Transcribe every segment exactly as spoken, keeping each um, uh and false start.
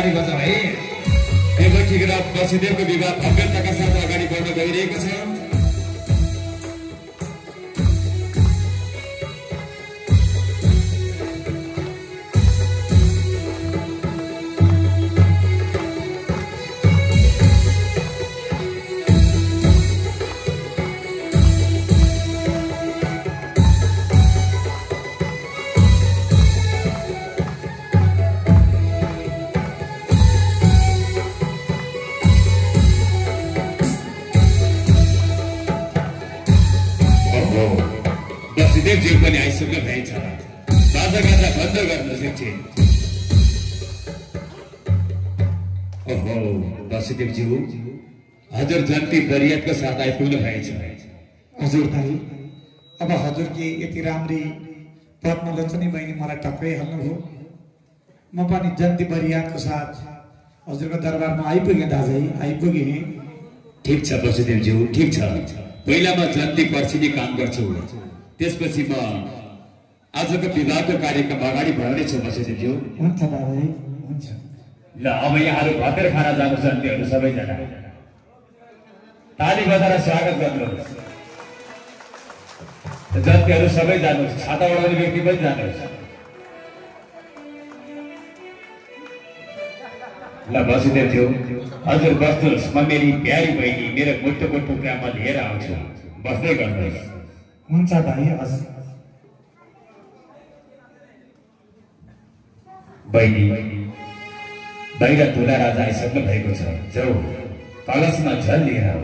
ताली बजाऊ है। यतिखेर वसुदेवको विवाह भव्यताका साथ अगाडि बढ्न गइरहेको छ। वसुदेवज्यू पनि आइसक्नु भएछ। बाजा गाजा बन्द गर्नुहोस् एकछिन। ओहो वसुदेवज्यू, हजुर जन्ती बरियातको साथ आइपुग्नु भएछ। हजुर दाइ, अब हजुरकी यति राम्री पद्मलोचनी बहिनी मलाई टक्कै हाल्नुभयो। म पनि जन्ती बरियातको साथ हजुरको दरबारमा आइपुगेँ दाजै, आइपुगेँ। ठिक छ वसुदेवज्यू, ठिक छ। पहिला म जन्ती पर्सिनी काम गर्छु, त्यसपछि म आजको विवाहको कार्यक्रम अगाडि बढाउनेछु वसुदेवज्यू। हुन्छ दाजै, हुन्छ। ल अब यहाँहरू भतेर खाना जानु जन्तीहरू सबैजना ताली बजाएर स्वागत गर्नुहोस्। जन्तीहरू सबै जानुहोस्, छाता ओढाउने व्यक्ति पनि जानुहोस्। ल वसुदेवज्यू हजुर बस्नुहोस्, म मेरी प्यारी बहिनी मेरो मुटुको टुक्रा म लिएर आउँछु, बस्दै गर्नुहोस्। हुन्छ दाइ, हजुर। बहिनी बाहिर तुला राजा आइसक्नु भएको छ, जाऊ कलशमा जल लिएर आऊ।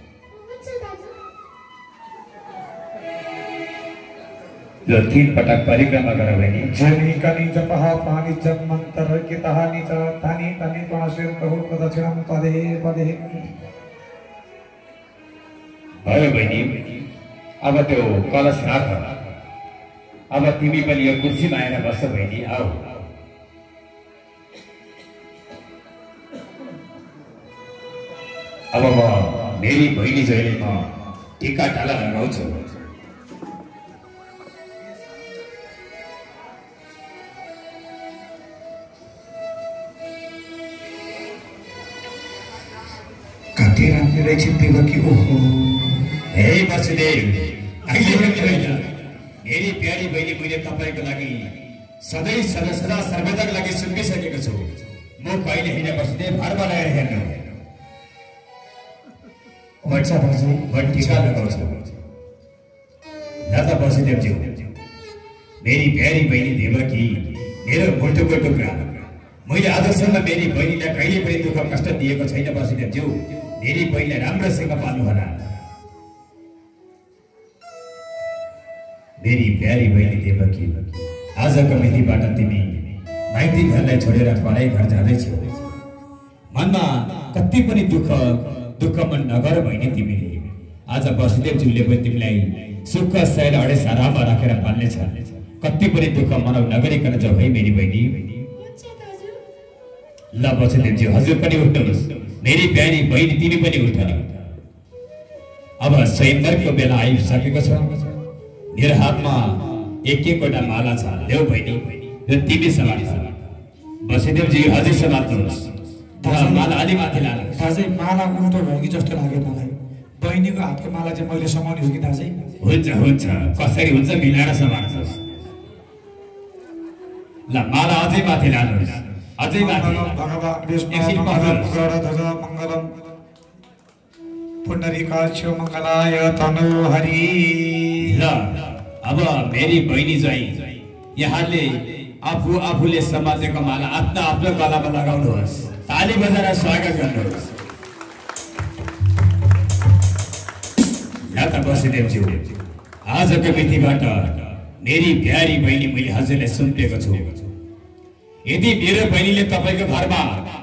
ल तीन पटक परिक्रमा गर बहिनी। जनी कनी जपः पानी जप मन्त्र कितः निच तानी तानी पाशेर बहु प्रदक्षिणं पदे पदे। भयो बहिनी, अब त्यो कलश राख। अब तिमी पनि यो कुर्सीमा आएर बस्छ बहिनी, आऊ। अब म मेरी बहिनी जहिले म टीका टाला लगाउँछु। कति राम्रो रहेछ देवकी। ओहो हे वसुदेव, मेरी प्यारी बहिनी, मैले तपाईँको लागि सधैँ सदा सदा सर्वदाको लागि सुम्पिसकेको छु। म कहिले होइन वसुदेव, घरमा लगाएर हेर्नु। हुन्छ दाजु, म टीका लगाउँछु। ल त वसुदेवज्यू, मेरी प्यारी बहिनी देवकी मेरो मुटुको टुक्रा, मैले आजसम्म मेरी बहिनीलाई कहिले पनि दुःख कष्ट दिएको छैन वसुदेवज्यू। मेरी बहिनीलाई राम्रोसँग पाल्नु होला। मेरी प्यारी बहिनी देवकी, आजको मितिबाट तिमी माइती घरलाई छोडेर पढाइ घर जाँदैछौ। मनमा कति पनि दुःख दुःख मन नगर बहिनी तिमीले। आज वसुदेवज्यूले पनि तिमीलाई सुख शैल अडेस आराममा राखेर पाल्नेछ। कति पनि दुःख मनाउ नगरिकन जाऊ है मेरी बहिनी। ल वसुदेवज्यू हजुर पनि उठ्नुहोस्, मेरी प्यारी बहिनी तिमी पनि उठ। अब स्वयंवरको बेला आइसकेको छ। मेरो हातमा एक एकवटा माला छ, ल्याऊ बहिनी, र तिमी समात्नु। वसुदेवजी हजुर समात्नुहोस्। माला अलि माथि लानुहोस्। दाजै माला उल्टो भयो कि जस्तो लाग्यो मलाई। बहिनीको हातको माला चाहिँ मैले समाउने हो कि दाजै? हुन्छ हुन्छ, कसरी हुन्छ मिलाएर समात्नुहोस्। ल माला अझै माथि लानुहोस्, अझै माथि। भगवान् विष्णु गरुडध्वज मङ्गलम् पुण्डरीकाक्ष मङ्गलाय तनु हरि। ल अब मेरी बहिनी चाहिँ यहाँले आफू आफूले समातेको माला आफ्नो आफ्नो गलामा लगाउनुहोस्। ताली बजाएर स्वागत गर्नुहोस्। ल त वसुदेवज्यू, आजको मितिबाट मेरी प्यारी बहिनी मैले हजुरलाई सुम्पिएको छु। यदि मेरो बहिनीले तपाईँको घरमा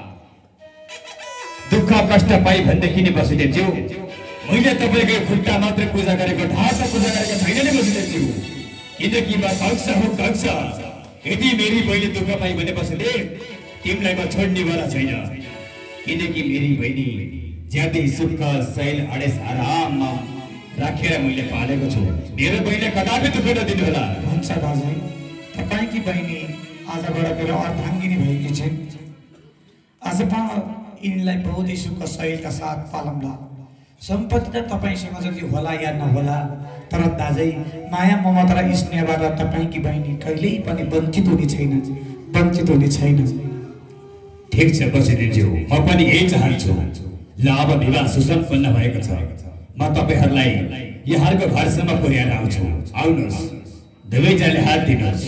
दुःख कष्ट पाइ भनेदेखि नि वसुदेवज्यू, मैले तपाईँको खुट्टा मात्र पूजा गरेको, ढाँचा पूजा गरेको छैन नि वसुदेवज्यू। किनकि म कक्ष हो कक्ष। यदि मेरी बहिनी दुःख पाइ भने वसुदेव तिमीलाई म छोड्नेवाला छैन। किनकि मेरी बहिनी ज्यादै सुख शैल अडेस आराममा राखेर मैले पालेको छु। मेरो बहिनीलाई कदापि दुःख नदिनु होला। हुन्छ दाजु, तपाईँकी बहिनी आजबाट मेरो अर्धाङ्गिनी भएकी छिन्। आज म यिनलाई बहुतै सुख सहितका साथ पालौँला। सम्पत्ति त तपाईँसँग जति होला या नहोला, तर दाजै माया ममता र स्नेहबाट तपाईँकी बहिनी कहिल्यै पनि वञ्चित हुने छैन, वञ्चित हुने छैन। ठिक छ बसिदेवज्यू, म पनि यही चाहन्छु। ल अब विवाह सुसम्पन्न भएको छ, म तपाईँहरूलाई यहाँको घरसम्म पुर्याएर आउँछु। आउनुहोस्, दुवैजनाले हात दिनुहोस्।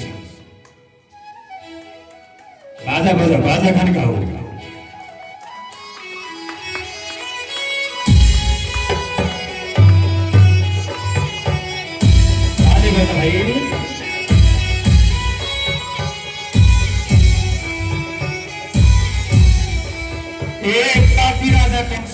बाजा बजाऊ, बाजा खन्काऊ। भाइ एक काफी राजा कंस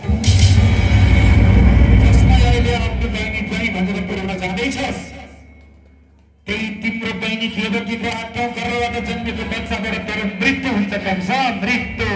जसलाई अहिले आफ्नो बहिनी ज्वाइँ भनेर पुर्याउन जाँदैछस्, त्यही तिम्रो बहिनी देवकीको आठौँ गर्भबाट जन्मेको बच्चाबाट तेरो मृत्यु हुन्छ कंस, मृत्यु।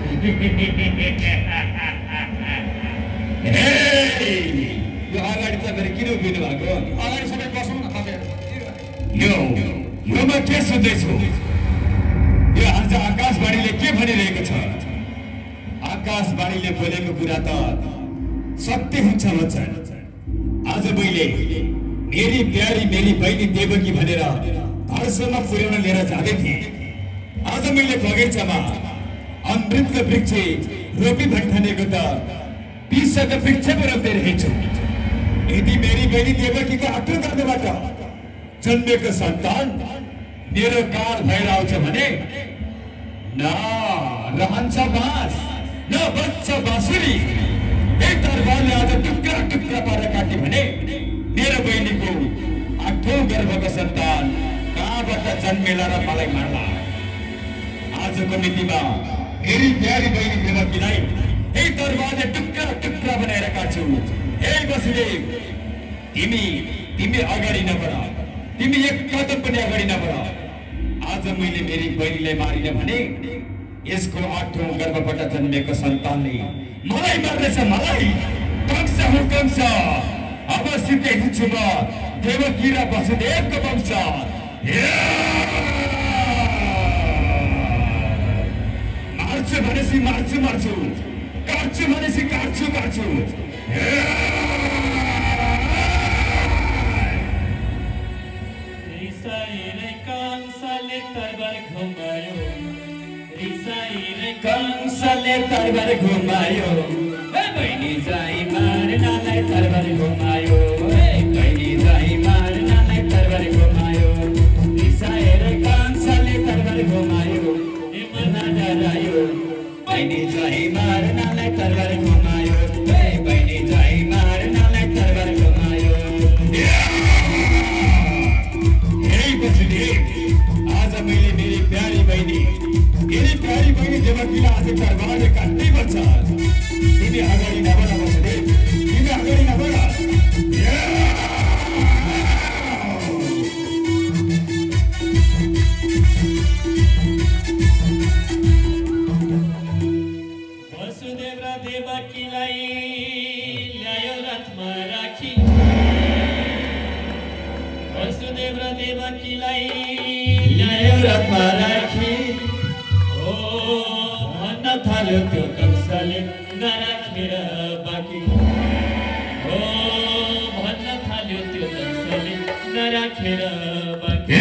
यो अगाडि तपाईँले किन उभिनु भएको? अगाडि सबै बसौँ न तपाईँहरू। यो यो म के सोध्दैछु? यो आज आकाशवाणीले के भनिरहेको छ? आकाशवाणीले बोलेको कुरा त सत्य हुन्छ वचन। आज मैले मेरी प्यारी मेरी बहिनी देवकी भनेर घरसम्म पुर्याउन लिएर जाँदै थिएँ। आज मैले बगैँचामा अमृतको वृक्ष रोपी भन्ठानेको त विषको वृक्ष पो रोप्दै रहेछु। यदि मेरी बहिनी देवकीको आठौँ गर्भबाट जन्मेको सन्तान मेरो काल भएर आउँछ भने न रहन्छ बाँस न बच्च बाँसुरी। एक दरबारले आज टुक्रा टुक्रा पारेर काट्यो भने मेरो बहिनीको आठौँ गर्भको सन्तान कहाँबाट जन्मेला र मलाई मार्ला। आजको मितिमा मेरी प्यारी बहिनी देवकीलाई एक दरबारले टुक्रा टुक्रा बनाएर काट्छु। हे वसुदेव, तिमी तिमी अगाडि नबढ, तिमी एक कदम पनि अगाडि नबढ। आज मैले मेरी बहिनीलाई मारिन भने यसको आठौँ गर्भबाट जन्मेको सन्तानले मलाई मार्नेछ, मलाई। कंस हो कंस, अब सिद्धिन्छु म देवकी र वसुदेवको वंश। मार्छु भनेपछि मार्छु मार्छु, काट्छु भनेपछि काट्छु काट्छु। कंसले तरबार घुमायो, कंसले तरबार घुमायो, बहिनी जाई मार्नलाई तरबार घुमायो, बहिनी जाई मार्नलाई तरबार घुमायो। रिसाएर कंसले तरबार घुमायो, मना डरायो, बहिनी जाई मार्नलाई तरबार घुमायो, बहिनी जाई मार्नलाई तरबार घुमायो। आज मैले मेरी प्यारी बहिनी मेरी प्यारी बहिनी देवकीलाई आज दरबारले काट्नै पर्छ। तिमी अगाडि नबढ वसुदेव, तिमी अगाडि नबढ। वसुदेव र देवकीलाई ल्यायो रथमा राखी, वसुदेव र देवकीलाई ल्यायो रथमा राखी। ओ भन्न थाल्यो त्यो कंसले नराखेर बाँकी, ओ भन्न थाल्यो त्यो कंसले नराखेर बाँकी।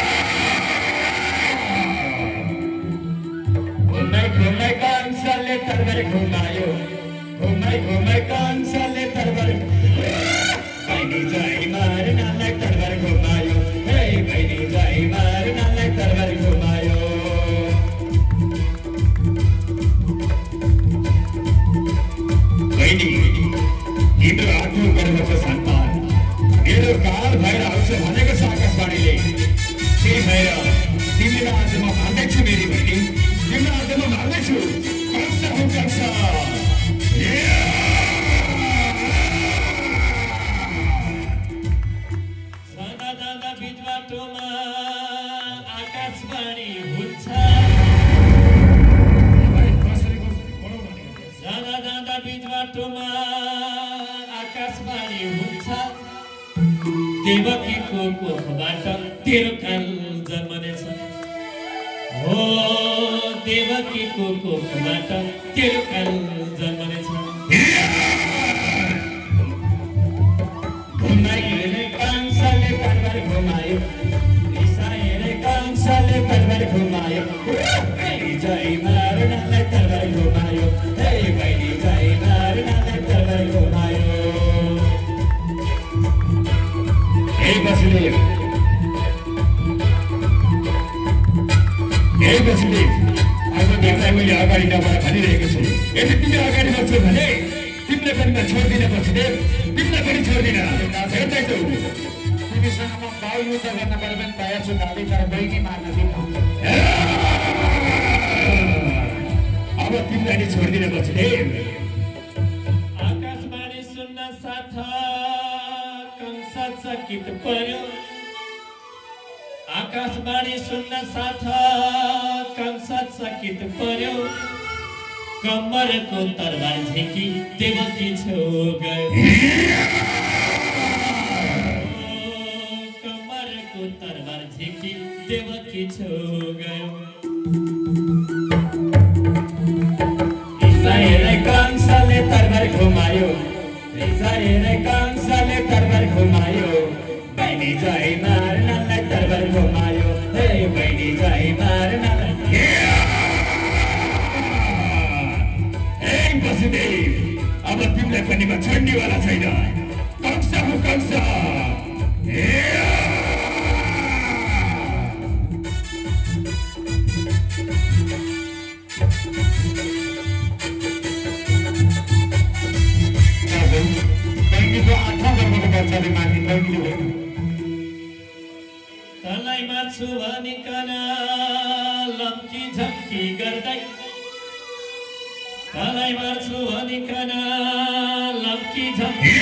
घुमाइ घुमाइ कंसले तरबार घुमायो, घुमाइ घुमाइ कंसले तरबार, बहिनी जाई मार्नलाई तरबार घुमायो, हे बहिनी जाई मार्नलाई तरबार घुमायो। बहिनी, तिम्रो आठौँ गर्भको सन्तान मेरो काल भएर आउँछ भनेको छ आकाशवाणीले। त्यही भएर तिमीलाई आज म मार्दैछु मेरी बहिनी, तिमीलाई आज म मार्दैछु। कंस हो कंस। जाँदा जाँदा बिच बाटोमा आकाशवाणी हुन्छ, जाँदा जाँदा बिच बाटोमा आकाशवाणी हुन्छ। देवकीको कोखबाट तेरो काल जन्मनेछ, हो देवकीको कोखबाट तेरो काल जन्मनेछ। घुमाएर कंसले तरबार घुमायो, रिसाएर कंसले तरबार घुमायो, बहिनी जय मार्नलाई तरबार घुमायो, हे बहिनी जय मार्नलाई तरबार घुमायो। हे वसुदेव, हे वसुदेव, अब तिमीलाई मैले अगाडि नबढ भनिरहेको छु। यदि तिमी अगाडि बढ्छौ भने तिमीलाई पनि म छोड्दिन वसुदेव, तिमीलाई पनि छोड्दिन। हेर्दैछौ तिमीसँग म बाउ युद्ध गर्न पर्यो भने तयार छु दाबी, तर बहिनी मार्न दिन्न। अब तिमीलाई नि छोड्दिन वसुदेव। आकाशवाणी सुन्न साथ कंस चकित पर्यो, आकाशवाणी सुन्न साथ कंस चकित पर्यो, कम्मरको तरबार झेकी देवकी छेउ गयो, कम्मरको तरबार झेकी देवकी छेउ गयो। रिसाएर कंसले तरबार घुमायो, रिसाएर कंसले तरबार घुमायो, बहिनी जय मार्नलाई तरबार घुमायो, हे बहिनी जय मार्नलाई। वसुदेव, अब तिमीलाई पनि म छोड्नेवाला छैन। कंस हो कंस। बहिनीको आठौँ गर्भको बच्चाले मार्ने बहिनीले होइन। तँलाई मार्छु भनिकन लम्की झम्की गर्दै, तँलाई मार्छु भनिकन लम्की झम्की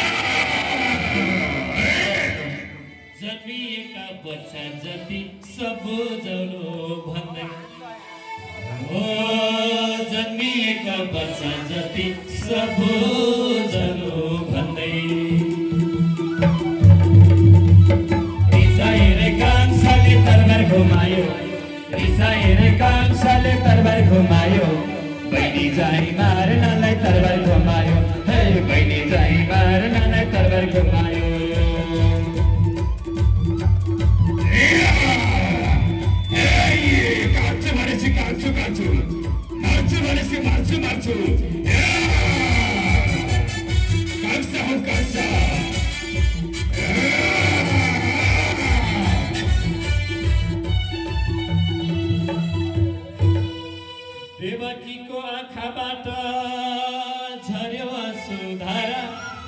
जन्मिएका बच्चा जति सब बुझाउनु भन्दै, ओ जन्मिएका बच्चा जति सब बुझाउनु भन्दै। रिसाएर कंसले तरबार घुमायो, रिसाएर कंसले तरबार घुमायो, बहिनी जय मार्नलाई तरबार घुमायो, हे बहिनी जय मार्नलाई तरबार घुमायो। काट्छु भनेपछि काट्छु काट्छु, मार्छु भनेपछि मार्छु मार्छु। कंस हो कंस। देवकीको आँखाबाट झर्यो आँसुधारा,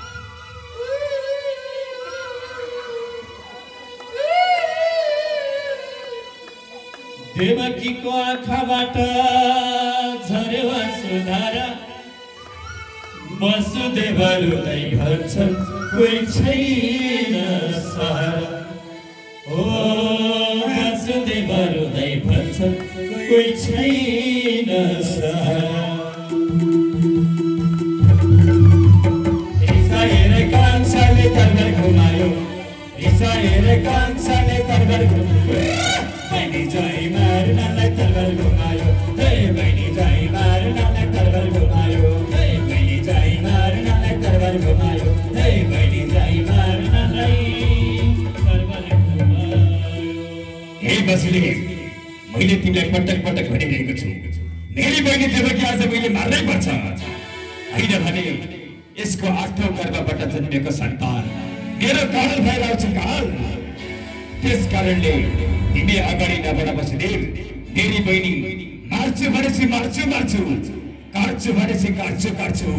देवकीको आँखाबाट झर्यो आँसुधारा, वसुदेव रुँदै भन्छन् कोही छैन सहारा, ओ वसुदेव रुँदै भन्छन् कोही छैन सहारा। रिसाएर कंसले तरबार घुमायो, रिसाएर कंसले तरबार घुमायो, बहिनी जय मार्नलाई तरबार घुमायो, हे बहिनी जय मार्नलाई तरबार घुमायो, हे बहिनी जय मार्नलाई तरबार घुमायो, हे बहिनी जय मार्नलाई तरबार घुमायो। हे वसुदेव, मैले तिमीलाई पटक पटक भनिरहेको छु, मेरी बहिनी देवकी आज मैले मार्नै पर्छ। होइन भने यसको आठौँ गर्भबाट जन्मेको सन्तान मेरो काल भएर आउँछ काल। त्यस कारणले तिमी अगाडि नबढ वसुदेव। मेरी बहिनी मार्छु भनेपछि मार्छु मार्छु, काट्छु भनेपछि काट्छु काट्छु।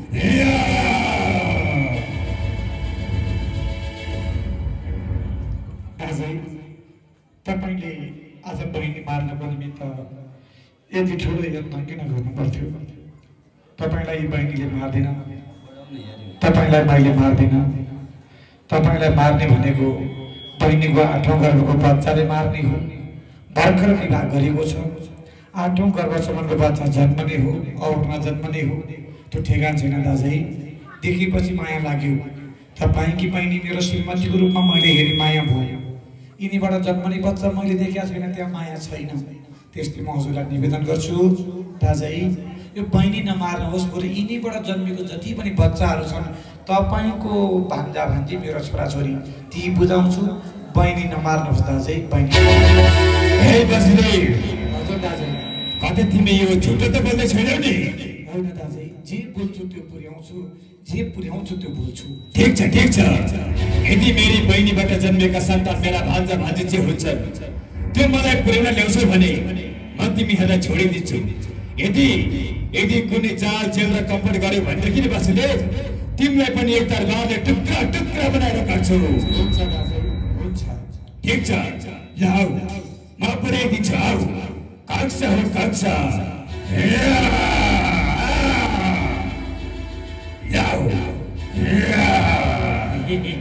तपाईँले आज बहिनी मार्नको निमित्त यति ठुलो यत्न किन गर्नु पर्थ्यो? तपाईँलाई बहिनीले मार्दिन, तपाईँलाई मैले मार्दिन। तपाईँलाई मार्ने भनेको बहिनीको आठौँ गर्भको बच्चाले मार्ने हो। भर्खर विवाह गरेको छ, आठौँ गर्भसम्मको बच्चा जन्मने हो, और नजन्मने हो, त्यो ठेगान छैन दाजै। देखेपछि माया लाग्यो, तपाईँकी बहिनी मेरो श्रीमतीको रूपमा मैले हेरेँ, माया भयो। यिनीबाट जन्मने बच्चा मैले देखेको छैन, त्यहाँ माया छैन। त्यसले म हजुरलाई निवेदन गर्छु दाजै यो बहिनी नमार्नुहोस् बरु यिनीबाट जन्मेको जति पनि बच्चाहरू छन् तपाईँको भान्जा भान्जी मेरो छोराछोरी ती बुझाउँछु बहिनी नमार्नुहोस् दाजै बहिनी हे बसदेव हजुर दाजै कतै तिमी यो झुटो त बोल्दै छैनौ नि होइन दाजै जे बोल्छु त्यो पुर्याउँछु जे पुर्याउँछु त्यो बोल्छु ठिक छ ठिक छ यदि मेरी बहिनीबाट जन्मेका सन्तान मेरा भान्जा भान्जी चाहिँ हुन्छ त्यो मलाई पुर्याउन ल्याउँछौ भने म तिमीहरूलाई छोडिदिन्छु यदि यदि कुनै चाल चेल र कपट गर्यो भनेदेखि बसदेव तिमीलाई पनि एक तरबारले टुक्रा टुक्रा बनाएर काट्छु हुन्छ दाजै हुन्छ ठिक छ जाऊ म पुर्याइदिन्छु आऊ कक्षा हो कक्षा जाऊ